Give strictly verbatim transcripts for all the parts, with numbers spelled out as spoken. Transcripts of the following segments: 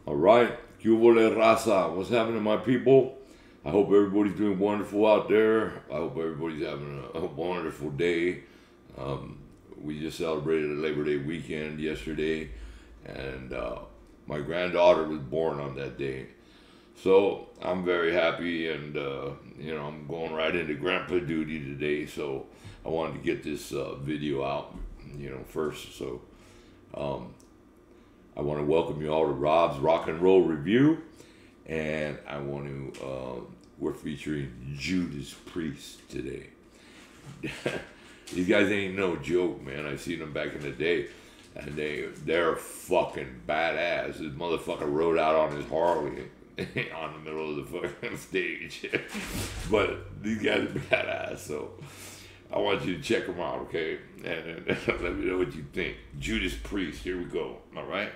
All right, Cubole Raza, what's happening, my people? I hope everybody's doing wonderful out there. I hope everybody's having a, a wonderful day. Um, we just celebrated a Labor Day weekend yesterday, and uh, my granddaughter was born on that day. So I'm very happy, and uh, you know, I'm going right into grandpa duty today. So I wanted to get this uh, video out, you know, first. So um, I want to welcome you all to Rob's Rock and Roll Review, and I want to. Uh, we're featuring Judas Priest today. These guys ain't no joke, man. I seen them back in the day, and they they're fucking badass. This motherfucker rode out on his Harley on the middle of the fucking stage. But these guys are badass, so I want you to check them out, okay? And, and let me know what you think. Judas Priest, here we go. All right.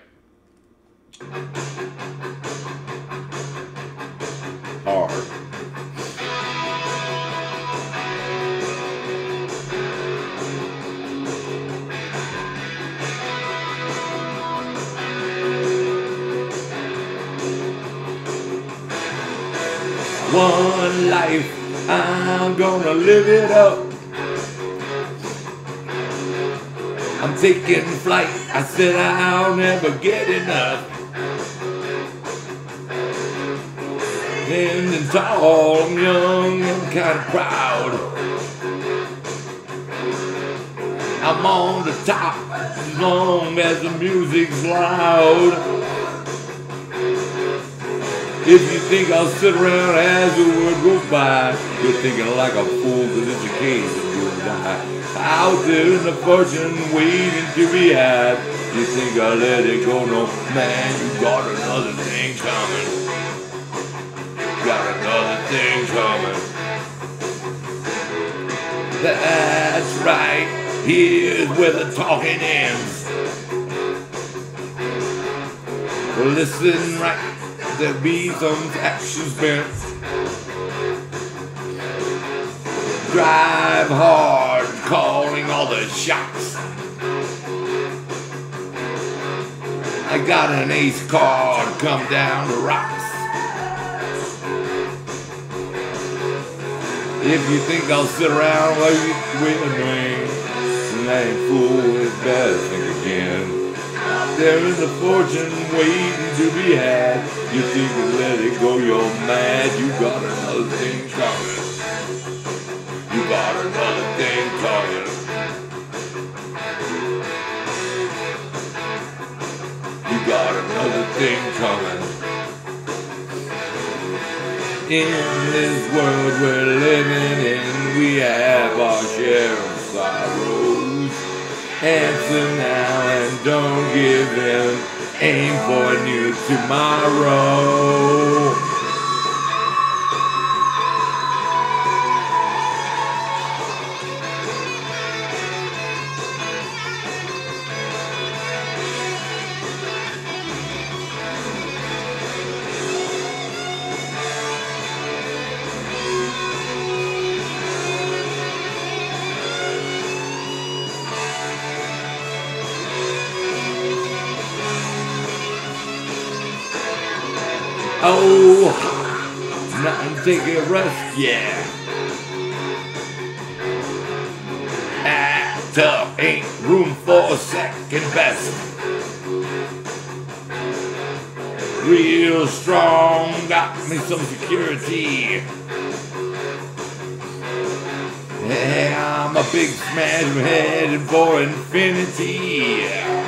Hard. One life, I'm gonna live it up. I'm taking flight, I said I'll never get enough. And tall, I'm young, I'm kinda proud. I'm on the top as long as the music's loud. If you think I'll sit around as the world goes by, you're thinking like a fool, cause it's a case of do or die. Out there in the fortune waiting to be had, you think I'll let it go? No, man, you got another thing coming. Got another thing coming. That's right, here's where the talking ends. Well, listen right. There'll be some action spent. Drive hard, calling all the shots. I got an ace card, come down to rocks. If you think I'll sit around while you wait and wing, and I ain't fool, it's better think again. There is a fortune waiting to be had. You think you let it go, you're mad. You got another thing coming. You got another thing coming. You got another thing coming. In this world we're living in, we have our share of sorrows. Answer now and don't give in. Aim for a new tomorrow. Oh, nothing, take a rest, yeah. Act up, ain't room for a second best. Real strong, got me some security. Yeah, I'm a big smash, I'm headed for infinity.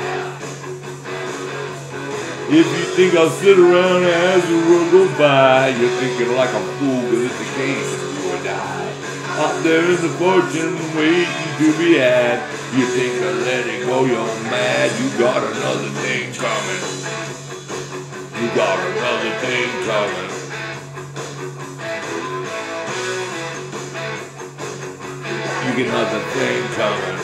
If you think I'll sit around as the world goes by, you're thinking like a fool, cause it's a case of do or die. Out there is a fortune waiting to be had. You think I'll let it go, you're mad. You got another thing coming. You got another thing coming. You get another thing coming.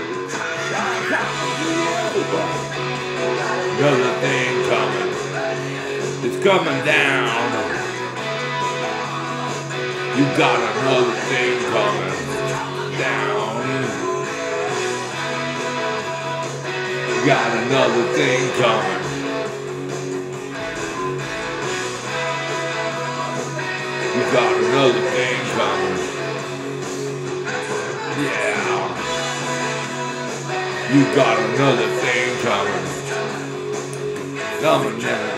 Another thing coming. It's coming down. You got another thing coming down. You got another thing coming. You got another thing coming. Yeah. You got another thing coming. Coming down.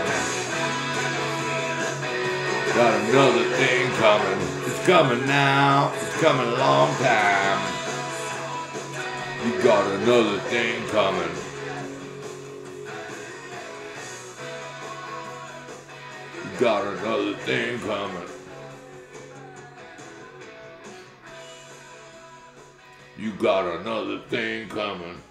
Got another thing coming. It's coming now. It's coming a long time. You got another thing coming. You got another thing coming. You got another thing coming.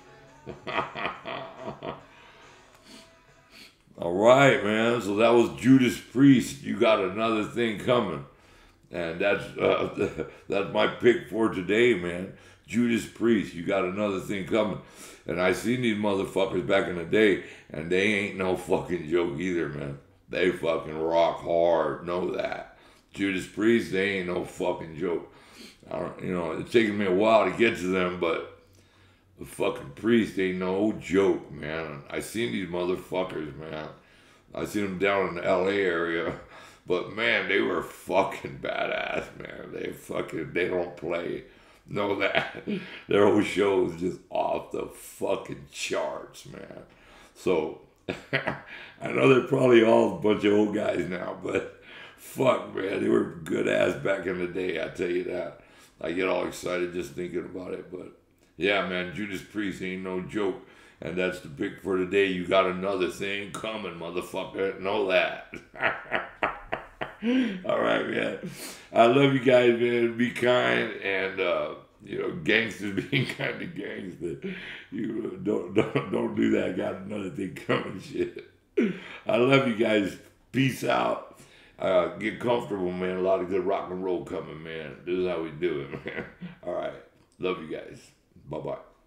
All right, man. So that was Judas Priest. You got another thing coming, and that's uh, that's my pick for today, man. Judas Priest. You got another thing coming, and I seen these motherfuckers back in the day, and they ain't no fucking joke either, man. They fucking rock hard. Know that. Judas Priest. They ain't no fucking joke. I don't, you know, it's taken me a while to get to them, but the fucking Priest ain't no joke, man. I seen these motherfuckers, man. I seen them down in the L A area, but man, they were fucking badass, man. They fucking, they don't play. Know that. Their whole show is just off the fucking charts, man. So, I know they're probably all a bunch of old guys now, but fuck, man, they were good ass back in the day, I tell you that. I get all excited just thinking about it, but yeah, man, Judas Priest ain't no joke. And that's the pick for today. You got another thing coming, motherfucker. Know that. All right, man. I love you guys, man. Be kind. And, uh, you know, gangsters being kind of gangster. You don't, don't, don't do that. Got another thing coming, shit. I love you guys. Peace out. Uh, get comfortable, man. A lot of good rock and roll coming, man. This is how we do it, man. All right. Love you guys. Bye-bye.